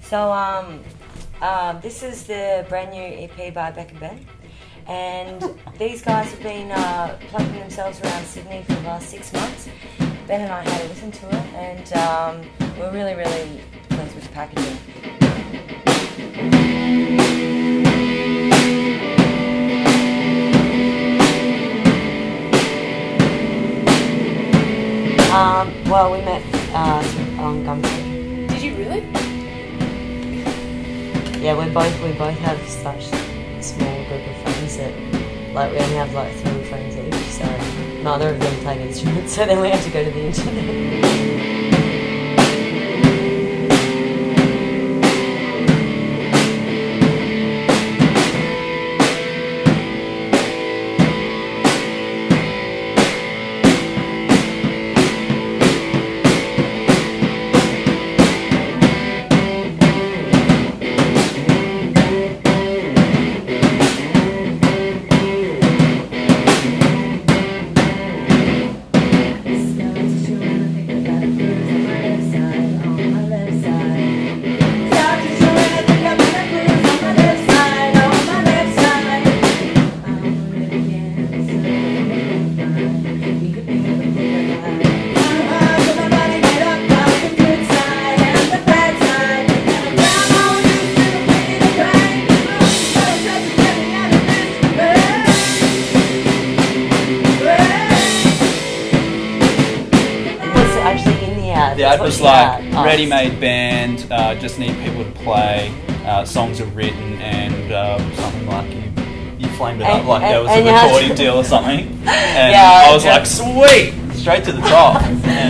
So, this is the brand new EP by Beck and Ben. And these guys have been plugging themselves around Sydney for the last 6 months. Ben and I had a listen to it, and we're really, really pleased with the packaging. Well, we met on Gumtree. Did you really? Yeah, we both have such a small group of friends that, like, we only have like 3 friends each, so neither of them played instruments, so then we had to go to the internet. The ad was like ready-made band, just need people to play, songs are written, and something like you flamed it up like there was a recording deal or something. And yeah, I was like, sweet! Straight to the top.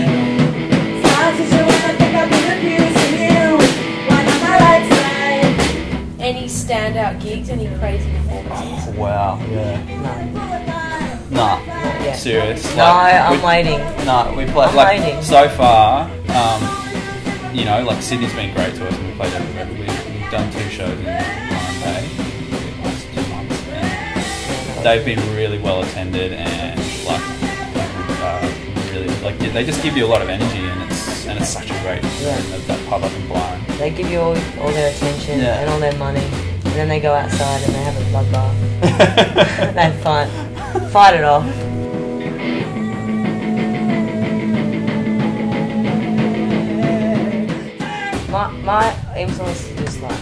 Any standout gigs, any crazy performances? Oh, wow, yeah. Nah, serious. No, I'm waiting. No, we played like so far. You know, like Sydney's been great to us, and we played everywhere. We've done 2 shows in 1 day, the last 2 months, and they've been really well attended, and like really like they just give you a lot of energy, and it's such a great that pub up in Byron. They give you all their attention and all their money, and then they go outside and they have a bloodbath. They fight it off. My influence is just like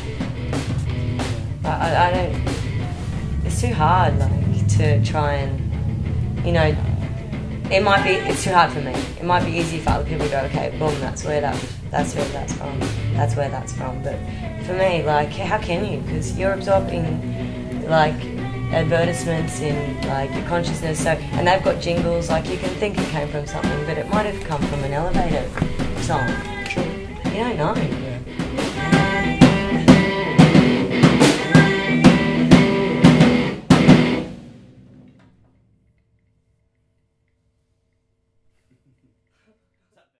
I don't. It's too hard, like, to try and, you know. It's too hard for me. It might be easy for other people to go, okay, boom, that's where that's from. But for me, like, how can you? Because you're absorbing, like, advertisements in, like, your consciousness. So, and they've got jingles. Like, you can think it came from something, but it might have come from an elevator song. You don't know.